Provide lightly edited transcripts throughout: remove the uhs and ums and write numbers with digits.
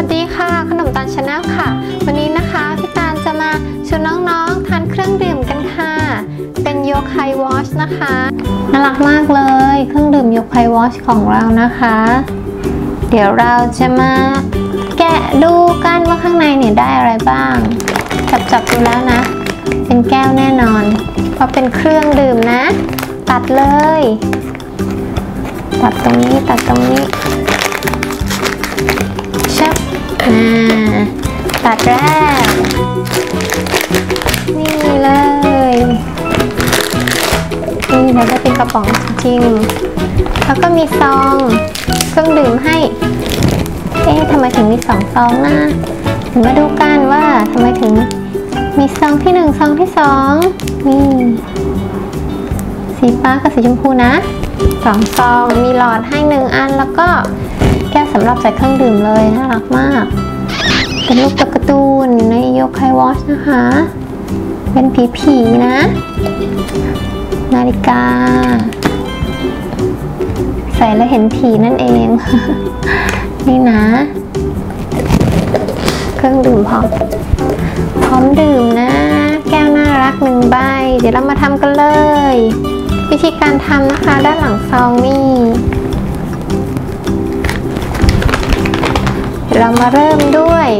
ดีค่ะขนมตาลชาแนลค่ะวันนี้นะคะพี่ตาลจะมาชวนน้องๆทานเครื่องดื่มกันค่ะเป็นโยไควอชนะคะน่ารักมากเลยเครื่องดื่มโยไควอชของเรานะคะเดี๋ยวเราจะมาแกะดูกันว่าข้างในเนี่ยได้อะไรบ้างจับดูแล้วนะเป็นแก้วแน่นอนเพราะเป็นเครื่องดื่มนะตัดเลยตัดตรงนี้ชับตัดแรกนี่เลยนี่เราจะเป็นกระป๋องจริงแล้วก็มีซองเครื่องดื่มให้ทำไมถึงมี2 ซองนะมาดูกันว่าทำไมถึงมีซองที่1ซองที่2นี่สีฟ้ากับสีชมพูนะ2 ซองมีหลอดให้1 อันแล้วก็แก้วสำหรับใส่เครื่องดื่มเลยน่ารักมากเป็นรูปตัวการ์ตูนในโยไควอชนะคะเป็นผีนะนาฬิกาใส่แล้วเห็นผีนั่นเอง นี่นะเครื่องดื่มพร้อมดื่มนะแก้วน่ารัก1 ใบเดี๋ยวเรามาทำกันเลยวิธีการทำนะคะด้านหลังซองนี่เรามาเริ่มด้วย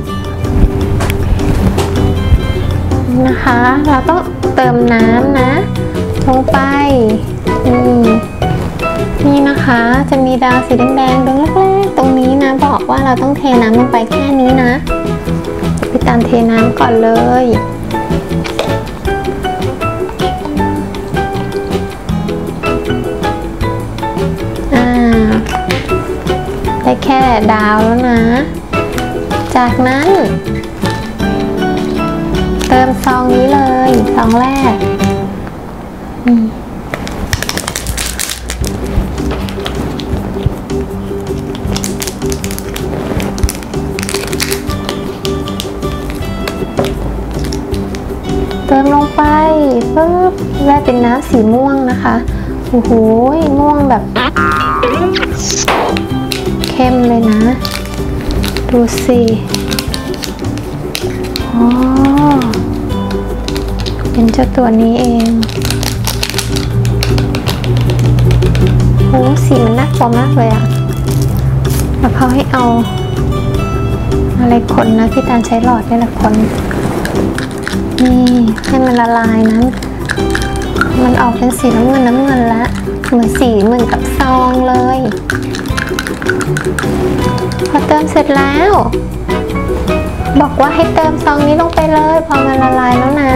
นะคะเราต้องเติมน้ำนะลงไปนี่นะคะจะมีดาวสีแดงๆดวงแรกๆตรงนี้นะบอกว่าเราต้องเทน้ำลงไปแค่นี้นะพี่ตามเทน้ำก่อนเลยได้แค่ดาวแล้วนะจากนั้นเติมซองนี้เลยซองแรกเติมลงไปปึ๊บได้เป็นน้ำสีม่วงนะคะโอ้โหม่วงแบบเข้มเลยนะดูสิอ๋อเป็นเจ้าตัวนี้เองโอ้สีมันน่ากลัวมากเลยอะแล้วเขาให้เอาอะไรคนนะพี่ตาลใช้หลอดนี่แหละคนนี่ให้มันละลายนะมันออกเป็นสีน้ำเงินละเหมือนกับซองเลยพอเติมเสร็จแล้วบอกว่าให้เติมซองนี้ลงไปเลยพอมันละลายแล้วนะ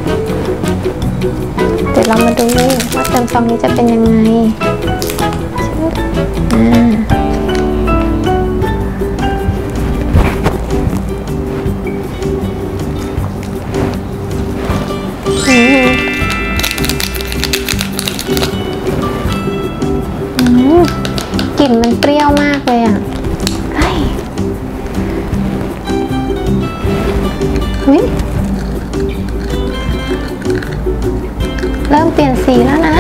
เดี๋ยวเรามาดูว่าเติมซองนี้จะเป็นยังไงกลิ่นมันเปรี้ยวมากเลยอ่ะเฮ้ยเริ่มเปลี่ยนสีแล้วนะ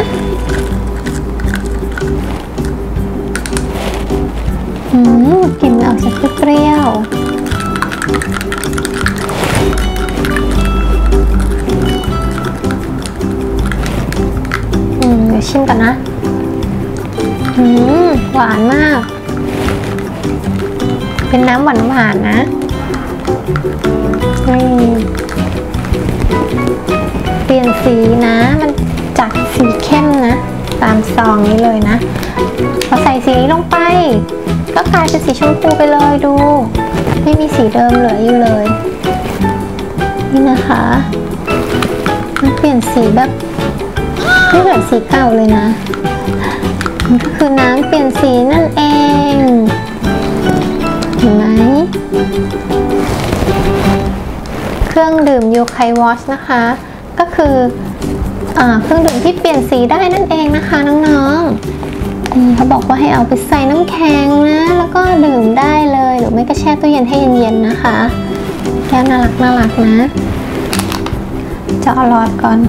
กลิ่นออกจากเปรี้ยวเดี๋ยวชิมกันนะหวานมากเป็นน้ำหวานนะเปลี่ยนสีนะมันจากสีเข้มนะตามซองนี้เลยนะพอใส่สีนี้ลงไปก็กลายเป็นสีชมพูไปเลยดูไม่มีสีเดิมเหลืออยู่เลยนี่นะคะมันเปลี่ยนสีแบบไม่เหมือนสีเก่าเลยนะมันก็คือน้ำเปลี่ยนสีนั่นเองเห็นไหมเครื่องดื่มโยไควอชนะคะก็คือเครื่องดื่มที่เปลี่ยนสีได้นั่นเองนะคะน้องๆนี่เขาบอกว่าให้เอาไปใส่น้ำแข็งนะแล้วก็ดื่มได้เลยหรือไม่ก็แช่ตู้เย็นให้เย็นๆนะคะแก้วน่ารักนะเจาะหลอดก่อน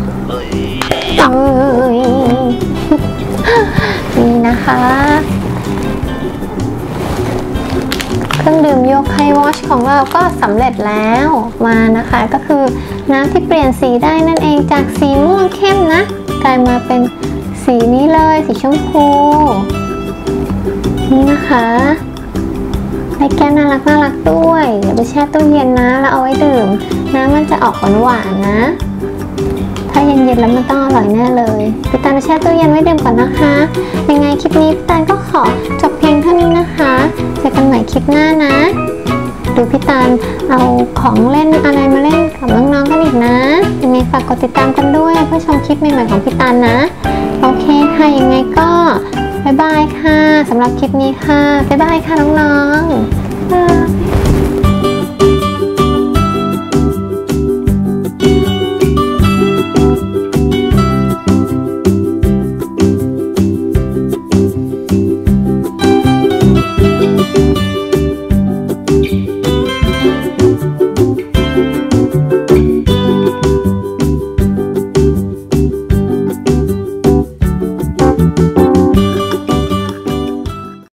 นี่นะคะเครื่องดื่มโยไควอชของเราก็สำเร็จแล้วมานะคะก็คือน้ำที่เปลี่ยนสีได้นั่นเองจากสีม่วงเข้มนะกลายมาเป็นสีนี้เลยสีชมพูนี่นะคะได้แก้วน่ารักด้วยเดี๋ยวไปแช่ตู้เย็นนะแล้วเอาไว้ดื่มน้ำมันจะออกหวานๆนะถ้าเย็นๆแล้วมันต้องอร่อยแน่เลยพี่ตาลแช่ตู้เย็นไว้ดื่มก่อนนะคะยังไงคลิปนี้พี่ตาลก็ขอจบเพียงเท่านี้นะคะเจอกันใหม่คลิปหน้านะดูพี่ตาลเอาของเล่นอะไรมาเล่นกับน้องๆกันอีกนะยังไงฝากกดติดตามกันด้วยเพื่อชมคลิปใหม่ๆของพี่ตาลนะโอเคค่ะยังไงก็บ๊ายบายค่ะสำหรับคลิปนี้ค่ะบ๊ายบายค่ะน้องๆ